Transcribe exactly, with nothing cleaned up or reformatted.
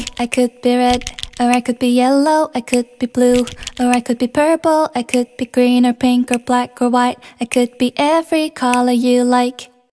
me, I could be red, or I could be yellow, I could be blue, or I could be purple, I could be green or pink or black or white. I could be every color you like.